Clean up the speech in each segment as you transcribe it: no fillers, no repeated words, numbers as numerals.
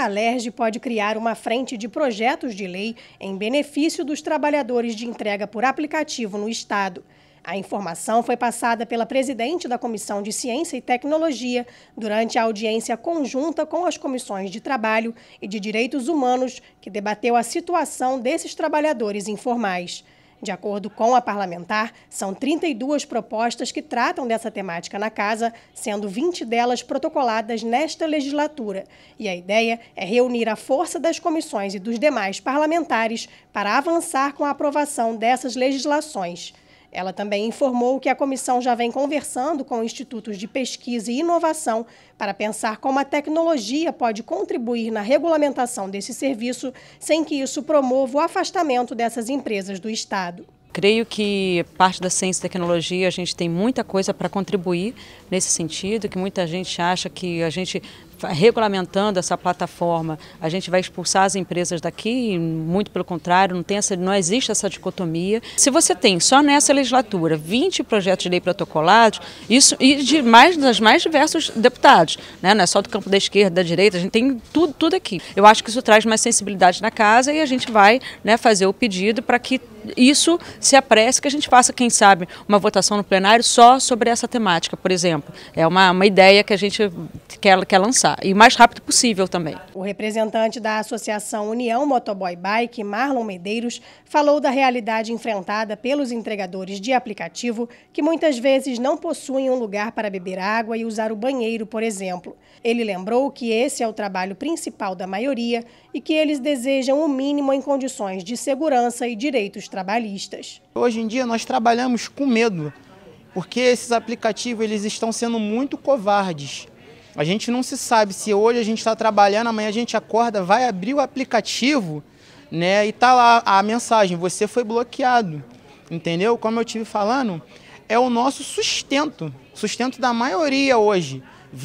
Alerj pode criar uma frente de projetos de lei em benefício dos trabalhadores de entrega por aplicativo no Estado. A informação foi passada pela presidente da Comissão de Ciência e Tecnologia durante a audiência conjunta com as comissões de Trabalho e de Direitos Humanos, que debateu a situação desses trabalhadores informais. De acordo com a parlamentar, são 32 propostas que tratam dessa temática na Casa, sendo 20 delas protocoladas nesta legislatura. E a ideia é reunir a força das comissões e dos demais parlamentares para avançar com a aprovação dessas legislações. Ela também informou que a comissão já vem conversando com institutos de pesquisa e inovação para pensar como a tecnologia pode contribuir na regulamentação desse serviço sem que isso promova o afastamento dessas empresas do Estado. Creio que parte da ciência e tecnologia a gente tem muita coisa para contribuir nesse sentido, que muita gente acha que a gente regulamentando essa plataforma, a gente vai expulsar as empresas daqui, muito pelo contrário, não existe essa dicotomia. Se você tem só nessa legislatura 20 projetos de lei protocolados, isso e das mais diversos deputados, né? Não é só do campo da esquerda, da direita, a gente tem tudo aqui. Eu acho que isso traz mais sensibilidade na Casa e a gente vai, né, fazer o pedido para que isso se apresse, que a gente faça, quem sabe, uma votação no plenário só sobre essa temática, por exemplo. É uma ideia que a gente quer lançar, e o mais rápido possível também. O representante da Associação União Motoboy Bike, Marlon Medeiros, falou da realidade enfrentada pelos entregadores de aplicativo, que muitas vezes não possuem um lugar para beber água e usar o banheiro, por exemplo. Ele lembrou que esse é o trabalho principal da maioria e que eles desejam o mínimo em condições de segurança e direitos trabalhistas. Hoje em dia nós trabalhamos com medo, porque esses aplicativos eles estão sendo muito covardes. A gente não se sabe se hoje a gente está trabalhando, amanhã a gente acorda, vai abrir o aplicativo, né, e tá lá a mensagem, você foi bloqueado, entendeu? Como eu estive falando, é o nosso sustento da maioria hoje.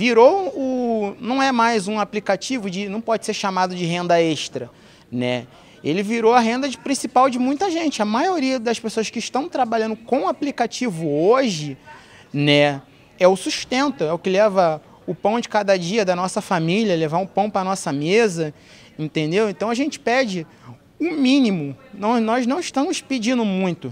Não é mais um aplicativo, não pode ser chamado de renda extra, né? Ele virou a renda principal de muita gente. A maioria das pessoas que estão trabalhando com o aplicativo hoje, né, é o sustento, é o que leva o pão de cada dia da nossa família, levar um pão para a nossa mesa, entendeu? Então a gente pede o mínimo, nós não estamos pedindo muito.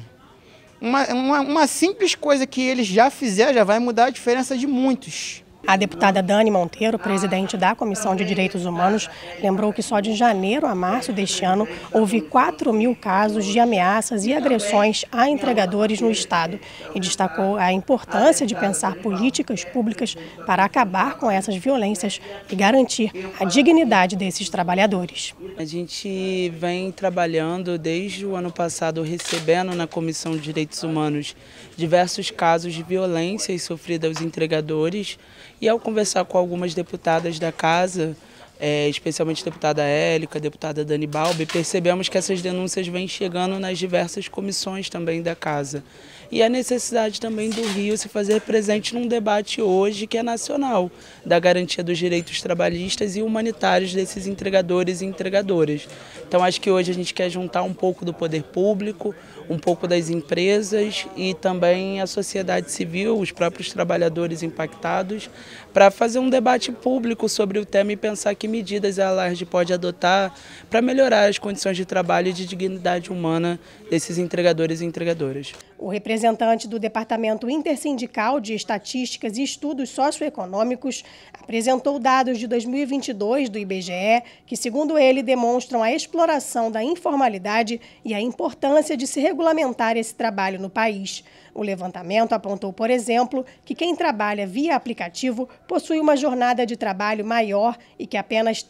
Uma simples coisa que eles já fizeram já vai mudar a diferença de muitos. A deputada Dani Monteiro, presidente da Comissão de Direitos Humanos, lembrou que só de janeiro a março deste ano houve 4.000 casos de ameaças e agressões a entregadores no Estado e destacou a importância de pensar políticas públicas para acabar com essas violências e garantir a dignidade desses trabalhadores. A gente vem trabalhando desde o ano passado, recebendo na Comissão de Direitos Humanos diversos casos de violências sofridas aos entregadores. E ao conversar com algumas deputadas da Casa, especialmente a deputada Élica, a deputada Dani Balbi, percebemos que essas denúncias vêm chegando nas diversas comissões também da Casa. E a necessidade também do Rio se fazer presente num debate hoje que é nacional, da garantia dos direitos trabalhistas e humanitários desses entregadores e entregadoras. Então acho que hoje a gente quer juntar um pouco do poder público, um pouco das empresas e também a sociedade civil, os próprios trabalhadores impactados, para fazer um debate público sobre o tema e pensar que medidas a Alerj pode adotar para melhorar as condições de trabalho e de dignidade humana desses entregadores e entregadoras. O representante do Departamento Intersindical de Estatísticas e Estudos Socioeconômicos apresentou dados de 2022 do IBGE que, segundo ele, demonstram a exploração da informalidade e a importância de se regulamentar esse trabalho no país. O levantamento apontou, por exemplo, que quem trabalha via aplicativo possui uma jornada de trabalho maior e que apenas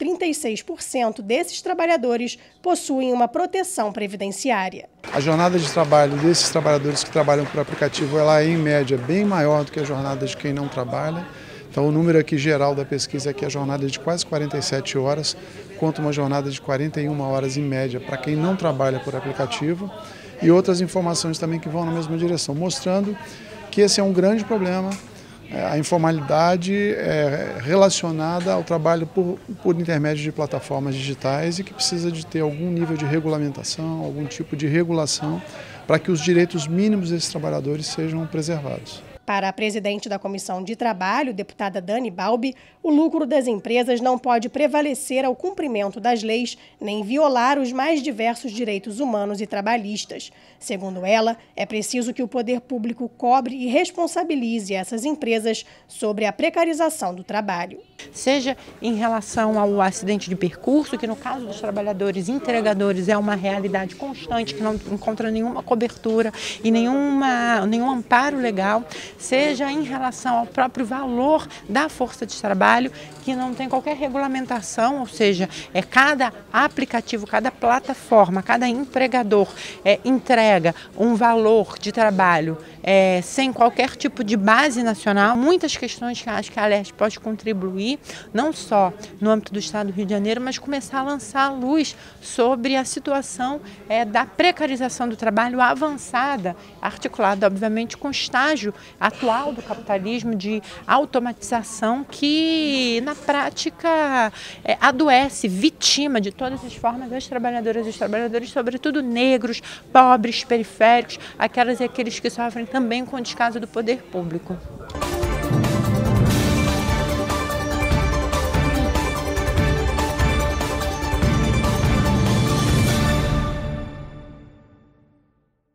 36% desses trabalhadores possuem uma proteção previdenciária. A jornada de trabalho desses trabalhadores que trabalham por aplicativo, ela é, em média, bem maior do que a jornada de quem não trabalha. Então, o número aqui geral da pesquisa é que a jornada é de quase 47 horas, quanto uma jornada de 41 horas em média para quem não trabalha por aplicativo. E outras informações também que vão na mesma direção, mostrando que esse é um grande problema. A informalidade é relacionada ao trabalho por intermédio de plataformas digitais e que precisa de ter algum nível de regulamentação, algum tipo de regulação para que os direitos mínimos desses trabalhadores sejam preservados. Para a presidente da Comissão de Trabalho, deputada Dani Balbi, o lucro das empresas não pode prevalecer ao cumprimento das leis nem violar os mais diversos direitos humanos e trabalhistas. Segundo ela, é preciso que o poder público cobre e responsabilize essas empresas sobre a precarização do trabalho. Seja em relação ao acidente de percurso, que no caso dos trabalhadores entregadores é uma realidade constante, que não encontra nenhuma cobertura e nenhum amparo legal, seja em relação ao próprio valor da força de trabalho, que não tem qualquer regulamentação, ou seja, cada aplicativo, cada plataforma, cada empregador entrega um valor de trabalho sem qualquer tipo de base nacional. Muitas questões que acho que a Aleste pode contribuir, não só no âmbito do Estado do Rio de Janeiro, mas começar a lançar a luz sobre a situação da precarização do trabalho avançada, articulada, obviamente, com o estágio atual do capitalismo de automatização que, na prática, adoece, vitima de todas as formas as trabalhadoras e os trabalhadores, sobretudo negros, pobres, periféricos, aquelas e aqueles que sofrem também com o descaso do poder público.